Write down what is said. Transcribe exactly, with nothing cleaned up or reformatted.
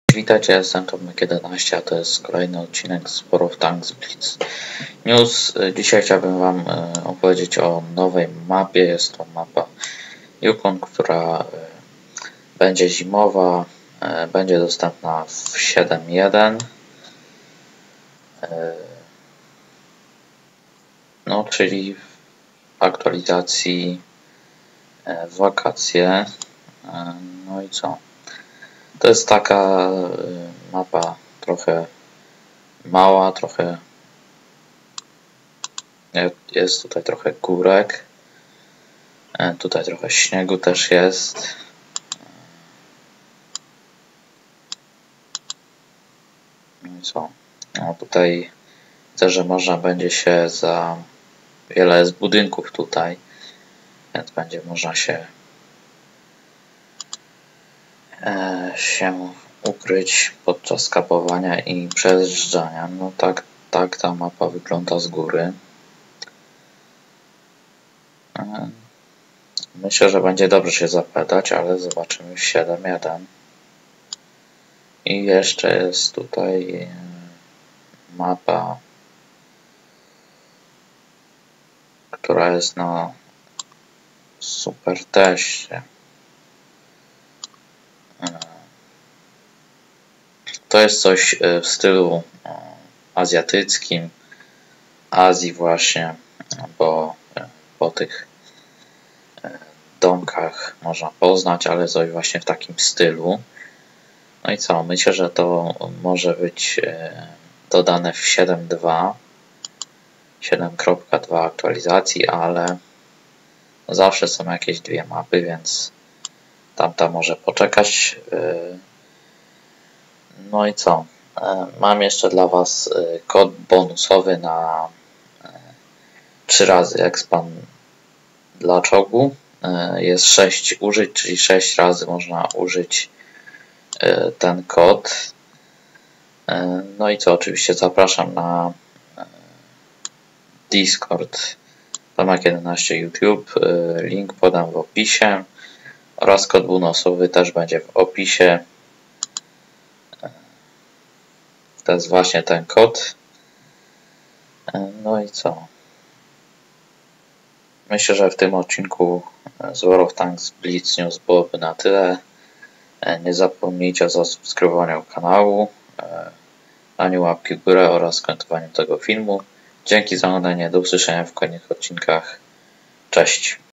Witajcie, jestem Tomek jedenaście, a to jest kolejny odcinek z War of Tanks Blitz News. Dzisiaj chciałbym Wam opowiedzieć o nowej mapie. Jest to mapa Yukon, która będzie zimowa, będzie dostępna w siedem jeden. No, czyli w aktualizacji w wakacje. No i co? To jest taka mapa trochę mała, trochę jest tutaj trochę górek, tutaj trochę śniegu też jest. No i co? No tutaj widzę, że można będzie się za wiele jest budynków tutaj, więc będzie można się się ukryć podczas kapowania i przejeżdżania. No tak, tak ta mapa wygląda z góry. Myślę, że będzie dobrze się zapętać, ale zobaczymy w siedem jeden. I jeszcze jest tutaj mapa, która jest na super teście. To jest coś w stylu azjatyckim, Azji właśnie, bo po tych domkach można poznać, ale coś właśnie w takim stylu. No i co? Myślę, że to może być dodane w siedem dwa, siedem dwa aktualizacji, ale zawsze są jakieś dwie mapy, więc tamta może poczekać. No i co? Mam jeszcze dla Was kod bonusowy na trzy razy expan dla czołgu. Jest sześć użyć, czyli sześć razy można użyć ten kod. No i co? Oczywiście zapraszam na Discord Tomek jedenaście YouTube. Link podam w opisie oraz kod bonusowy też będzie w opisie. To jest właśnie ten kod. No i co? Myślę, że w tym odcinku z War of Tanks Blitz News byłoby na tyle. Nie zapomnijcie o zasubskrybowaniu kanału, daniu łapki w górę oraz skomentowaniu tego filmu. Dzięki za oglądanie, do usłyszenia w kolejnych odcinkach. Cześć!